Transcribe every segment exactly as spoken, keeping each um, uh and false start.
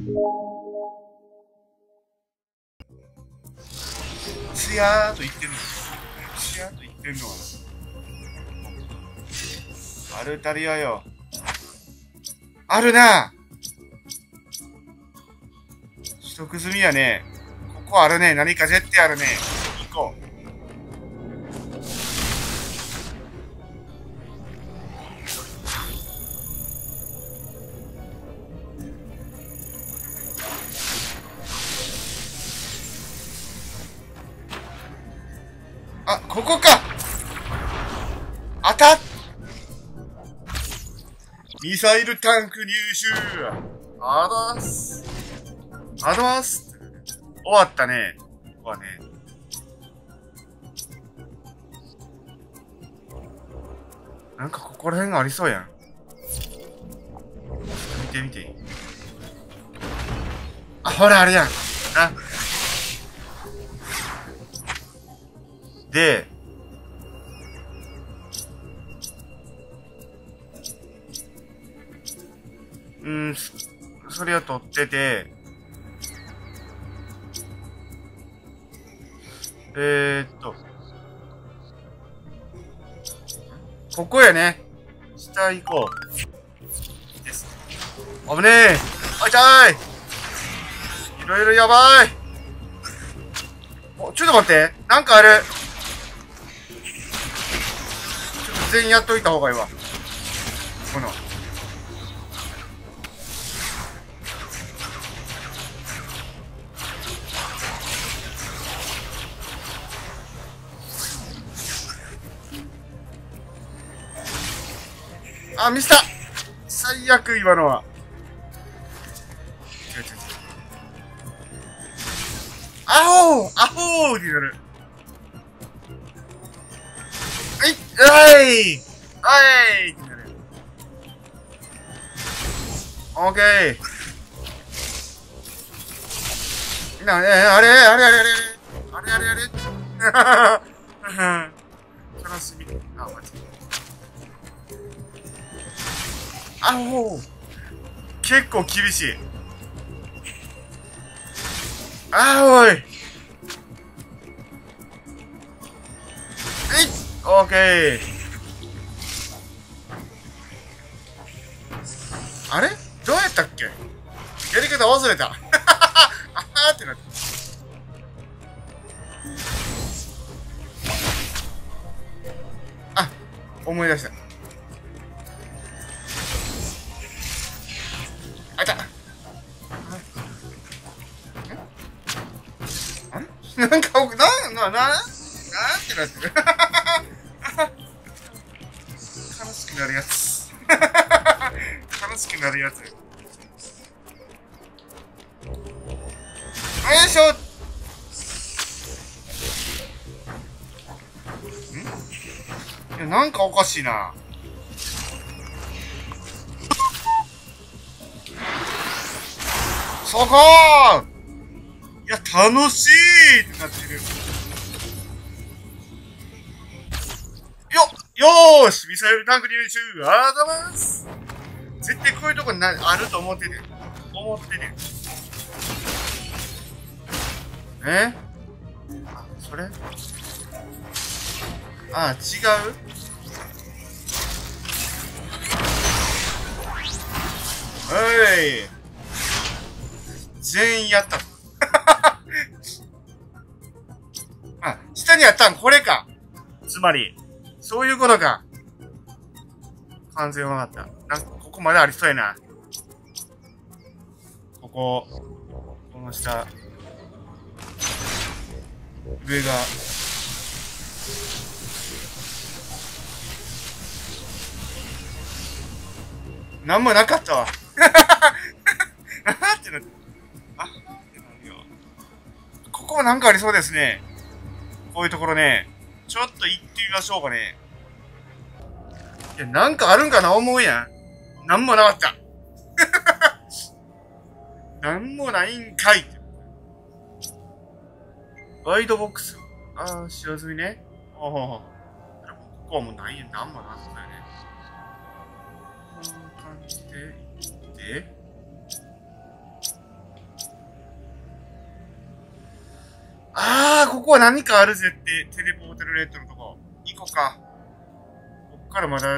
つやーっと言ってるの。つやーっと言ってるのは。アルタリアよ。あるな。取得済みやね。ここあるね。何か絶対あるね。行こう。あ、ここか。あたっミサイルタンク入手。あだーす。あだーす。終わったね。ここはね。なんかここら辺がありそうやん。見てみて。あ、ほらあれやん。な。で、うん、それを取ってて、えー、っと、ここやね。下行こう。です。危ねえ。あいたい。いろいろやばい。お、ちょっと待って。なんかある。ちょっと全員やっといた方がいいわ。この。あ、ミスった最悪今のは。違う違う違う。アホーアホーってなる。はい、はいはいってなる。オッケー。みんな、ね、あれあれあれあれあれあれあれあれ悲しみ。あ、マジで。あほー結構厳しい。あーおい。えいオッケー。あれどうやったっけやり方忘れた。あはーってなって。あ、思い出した。あいた。なんか、な、な、な、なんてなってる。悲しくなるやつ。悲しくなるやつ。よいしょ。んいや、なんかおかしいな。そこーいや、楽しいってなってる。よっよーしミサイルタンク入手ありがとうございます絶対こういうとこになあると思ってて。思ってて。えあ、それあ、違うおい全員やった。あ、下にあったんこれか。つまり、そういうことか。完全わかった。なんか、ここまでありそうやな。ここ、この下、上が、なんもなかったわ。あはってなって、あはってなるよ。ここもなんかありそうですね。こういうところね。ちょっと行ってみましょうかね。いや、なんかあるんかな思うやん。なんもなかった。なんもないんかいって。ガイドボックス。ああ、知らずにね。ほうほうほう。ここはもうないよ。なんもなかったよね。こんな感じで行って。 あ、ここは何かあるぜって、テレポーテルレッドのとこ。行こうか。こっからまだ、うん。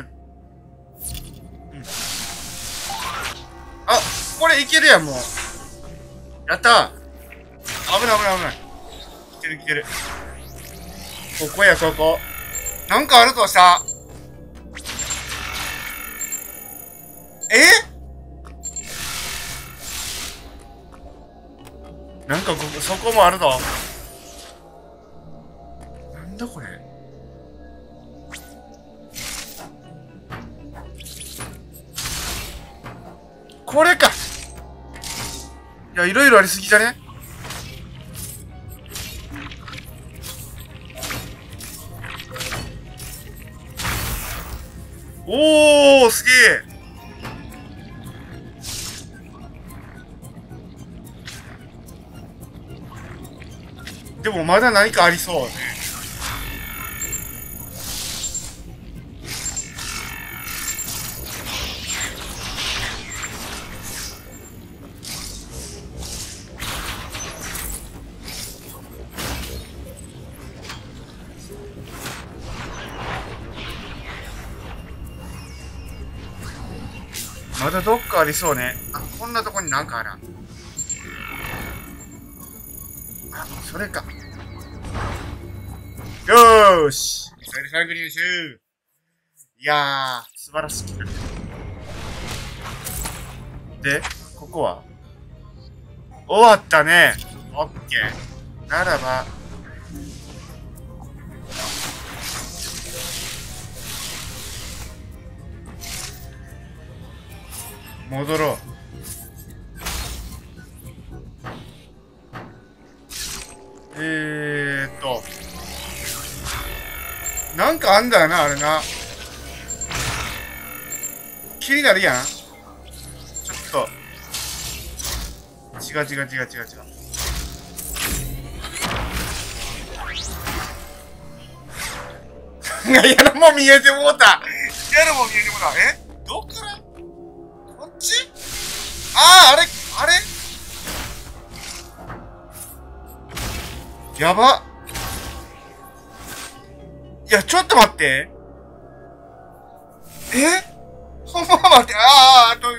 あ、これいけるやん、もう。やったー。危ない危ない危ない。来てる来てる。ここや、ここ。なんかあるとしたえなんかここ、そこもあるぞ。なんだこれ。これか。いや、いろいろありすぎじゃね？おー、すげえ。でもまだ何かありそうね。まだどっかありそうね。あ、こんなとこになんかある。あ、それか。よーし。ミサイルサイク入手。いやー、素晴らしき。で、ここは終わったね。オッケー。ならば、戻ろう。えーっと。なんかあんだよな、あれな。気になるやん。ちょっと。違う違う違う違う違う。いや、もう見えてもうた。やるも見えてもうた。えどっからこっちああ、あれあれやば。いや、ちょっと待って。えほんま待って、ああ、という。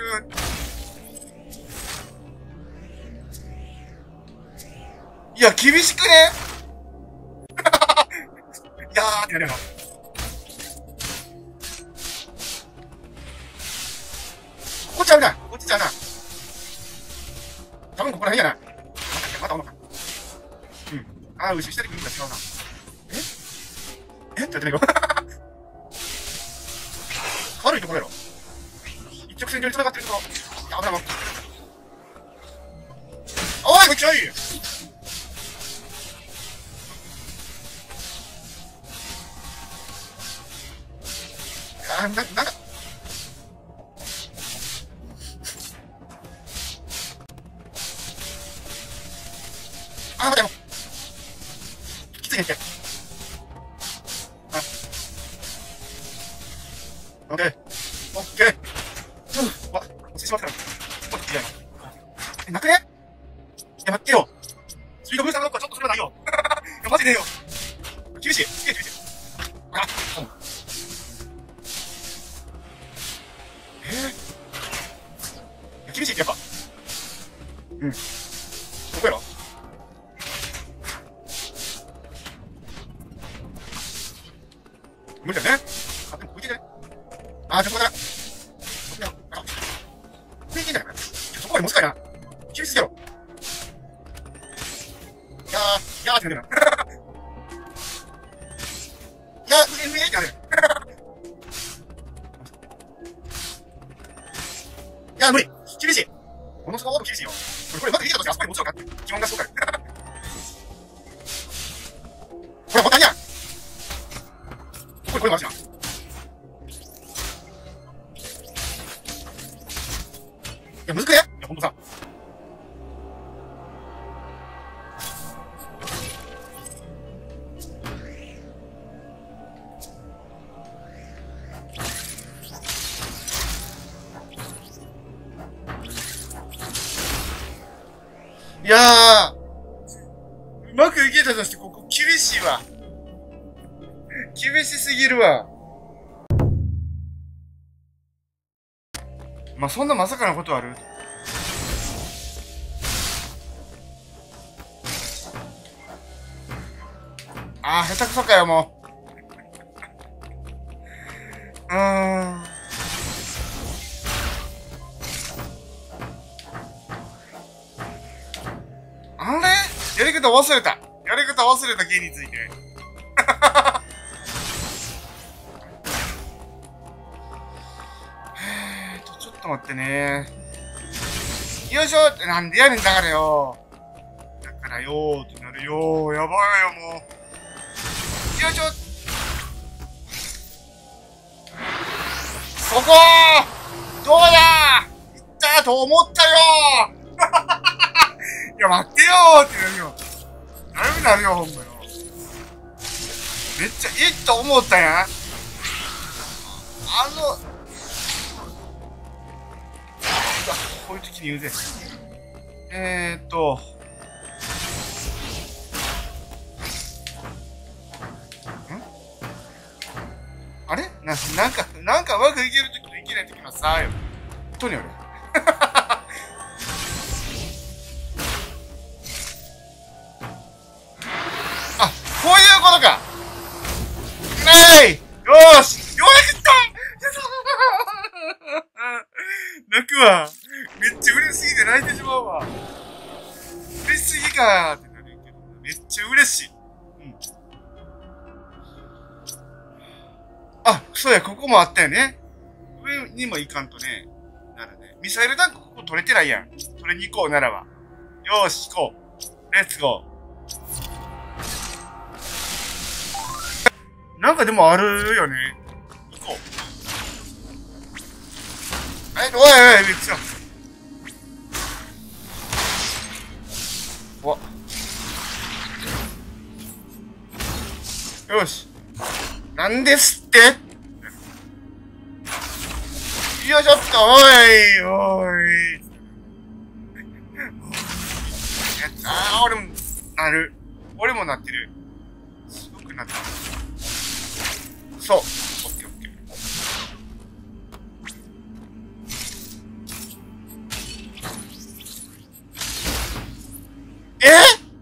いや、厳しくねいやーってなるよな。こっちゃうな。こっちちゃうな。多分ここら辺やな。またおんのか。うん。ああ、牛下で組んだ違うな。ええってやってみよう。悪いところやろ。一直線上に繋がってるところ。いや、危ないもん。おい、めっちゃいい。あー、な、なんか。あー、待てよ。きついねんって。あ。オッケー。オッケー。ふぅ。わ、落ちてしまったから。もっと嫌いな。え、なくね？いや、待ってよ。スピードブースターのノックはちょっとそれはないよ。いや、マジでよ。厳しい。すげえ厳しい。あ、うん。えー、いや、厳しいってやっぱ。うん。どこやろ？無理だよね。あ、でも、浮いてね。あ、じゃあ、ここだ。ここだよ。あ、浮いてんじゃないかな。そこまでもしかいな。厳しすぎやろ。いやー、いやーってなるな。いやー、上、上ってなる。いやー、無理。厳しい。ものすごく厳しいよ。これ、これ、まずいいかとしてあそこに持ちようかって。基本がそうかよ。ほら、ボタンやん。これ、これ、マジな。いや、むずくね？いや、ほんとさ。いやー、 まくいけたとして、ここ厳しいわ。厳しすぎるわ。まあ、そんなまさかなことある？ああ、下手くそかよ、もう。うーん。あれやり方忘れた。やり方忘れた件について。えーと、ちょっと待ってね。よいしょってなんでやねんだからよ。だからよーってなるよ。やばいよ、もう。よいしょ。そこーどうだいったと思ったよいや、待ってよーってなるよ。なるなるよ、ほんまよ。めっちゃいいと思ったやん。あの、こういう時に言うぜ。えーっと、んあれな、なんか、なんかうまくいける時といけない時の差よ。本当に俺。あ、こういうことか。ないよーしようやく来た泣くわ。めっちゃ嬉しすぎて泣いてしまうわ。嬉しすぎかーってなるけど、めっちゃ嬉しい。うん。あ、そうや、ここもあったよね。上にも行かんとね。なるね。ミサイル弾ここ取れてないやん。取れに行こうならば。よーし、行こう。レッツゴー。なんかでもあるよね。行こう。え、おいおい、めっちゃ。わ。よし。なんですってよいしょっと、おい、おい。ああ、俺も、なる。俺もなってる。すごくなってる。そう。オッケーオッケー。え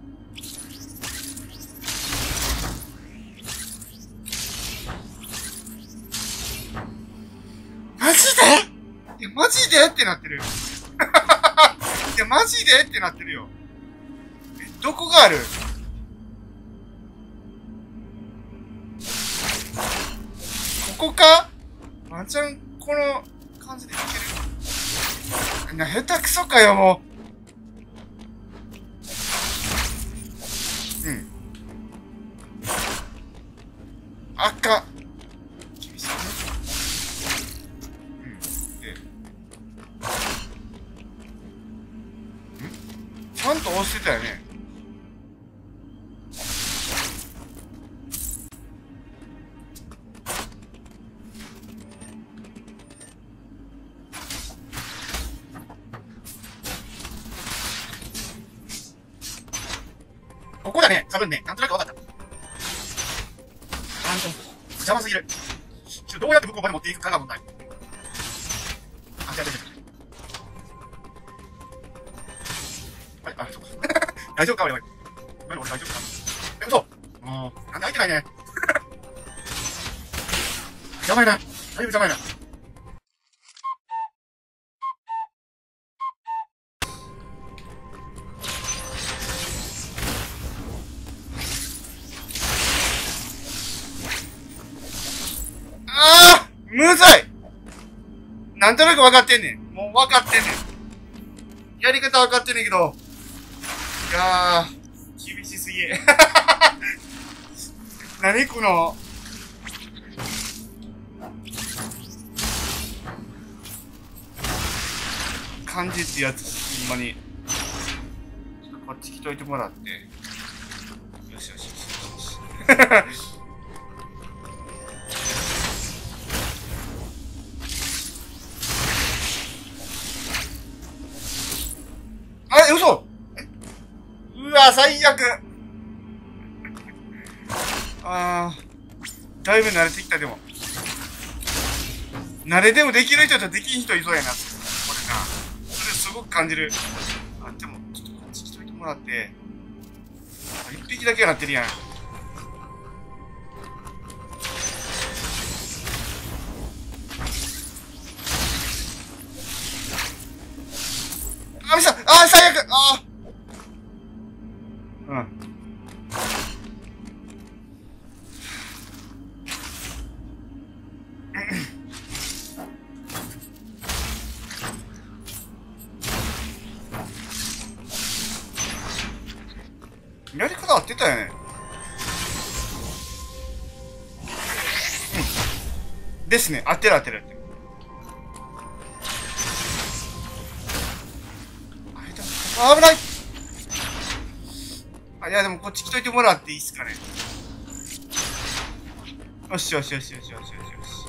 マジでいや、マジでってなってる。いや、マジでってなってるよ。え、どこがあるここかワンちゃん、この感じでいけるな、下手くそかよ、もう。うん。あかん。厳しいね。うん。で。んちゃんと押してたよね。ここだね、多分ね、なんとなくわかった。あんと、邪魔すぎる。ちょ、どうやって向こうまで持っていくかが問題。あ、違う違う違う。あれあ、そうか。大丈夫か俺、おい。今の俺大丈夫かえ、嘘もう、なんで開いてないね。邪魔やな。だいぶ邪魔やな。ああむずいなんとなく分かってんねん。もう分かってんねん。やり方分かってんねんけど。いやー、厳しすぎ。何この、感じってやつ、ほんまに。ちょっとこっち来といてもらって。よしよしよしよし。あれ、嘘うわ、最悪あー、だいぶ慣れてきた。でも慣れでもできる人とできん人いそうやな、これな。それすごく感じる。あ、でもちょっとこっち来といてもらって。あ、一匹だけなってるやん。あ、ミスった。あー、最悪。あー、うん。やり方合ってたよね。うん。ですね。合ってる合ってる合ってる。あれだ。あ、危ない。あ、いやでもこっち来といてもらっていいっすかね。よしよしよしよしよしよしよし。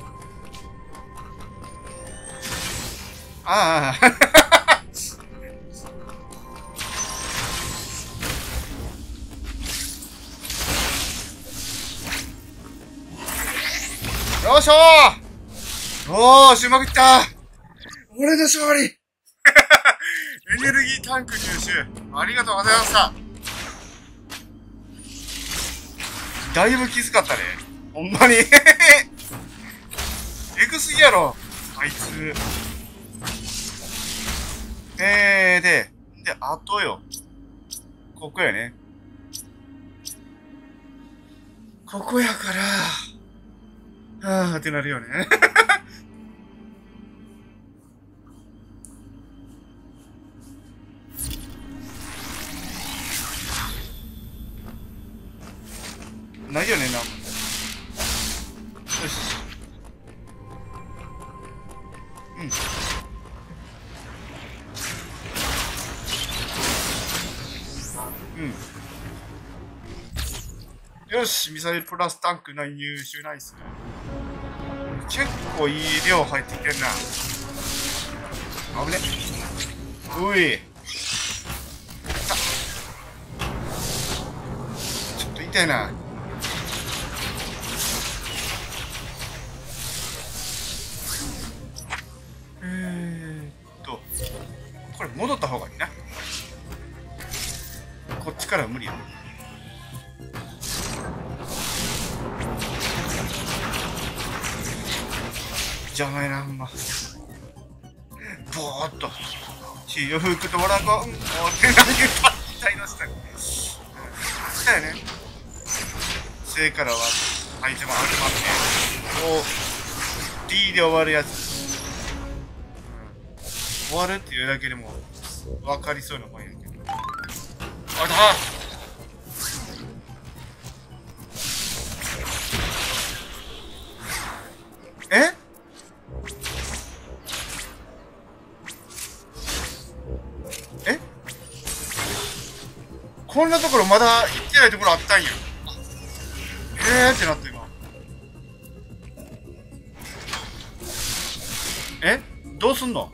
ああ。よっしゃー。おーし、うまくいった。俺の勝利。エネルギータンク入手。ありがとうございました。だいぶきつかったね。ほんまに。エグすぎやろ。あいつ。えー、で、で、あとよ。ここやね。ここやから、はぁーってなるよね。ないよね、なんも。よし。うん。うん。よし、ミサイルプラスタンクの優秀ナイス。結構いい量入ってきてんな。危ね。うい。ちょっと痛いな。えーっと、これ戻った方がいいな。こっちからは無理や。邪魔やな、ほんま。ぼーっと。火を吹くとドラゴン。もう手投げた体の下に。だよね。生からは相手も始まって、こう、D で終わるやつ。終わるっていうだけでも分かりそうなもんやけど。あいたええこんなところまだ行ってないところあったんや。えーってなった今。えどうすんの？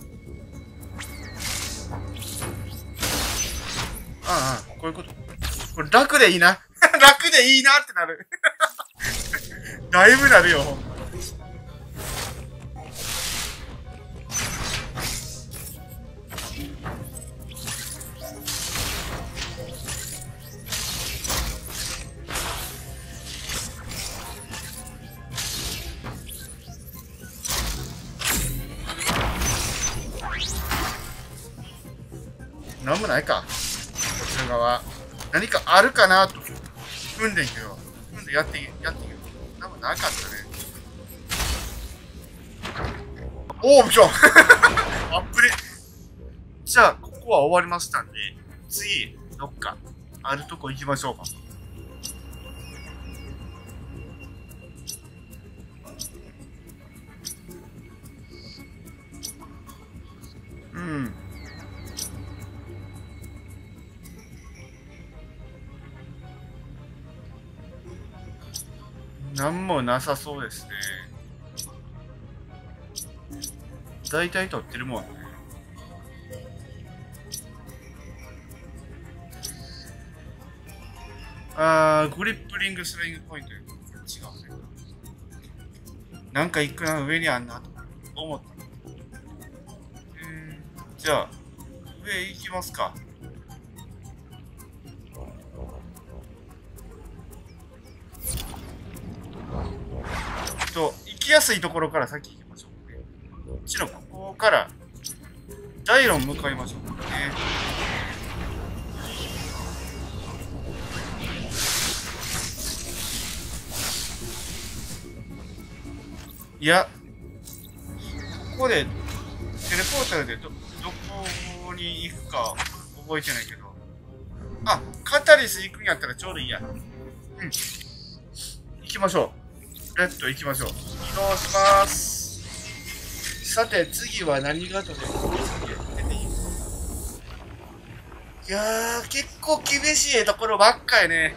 ああ、こういうこと。これ楽でいいな。楽でいいなってなる。だいぶなるよ。なんもないか。こちら側。何かあるかなと。踏んでんけど。踏んでやっていい、やっていいけど。なんもなかったね。おお、びっくりした。アップで。じゃあ、ここは終わりましたんで、次、どっか、あるとこ行きましょうか。うん。なんもなさそうですね。大体取ってるもんね。 あー、グリップリングスライングポイント。違うね。なんか行くな、上にあんなと思った。えー、じゃあ、上行きますか。と、行きやすいところから先行きましょうね。こっちのここから、ダイロン向かいましょうね。いや、ここで、テレポータルでど、どこに行くか覚えてないけど。あ、カタリス行くんやったらちょうどいいや。うん。行きましょう。レッド行きましょう。移動します。さて、次は何がとで出ていい？いやー、結構厳しいところばっかやね。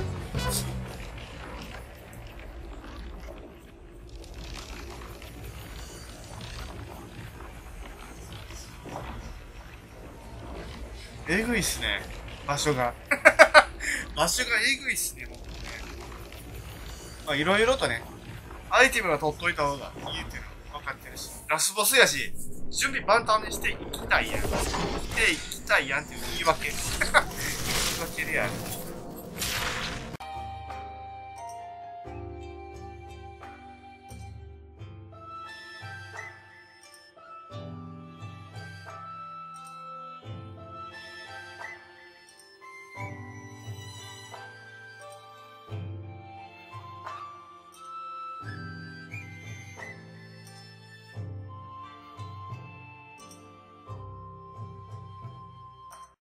えぐいっすね。場所が。場所がえぐいっすね、もうね。まあ、いろいろとね、アイテムは取っといた方がいいっていうのは分かってるし、ラスボスやし、準備万端にしていきたいやん。していきたいやんっていう言い訳。言い訳でやる。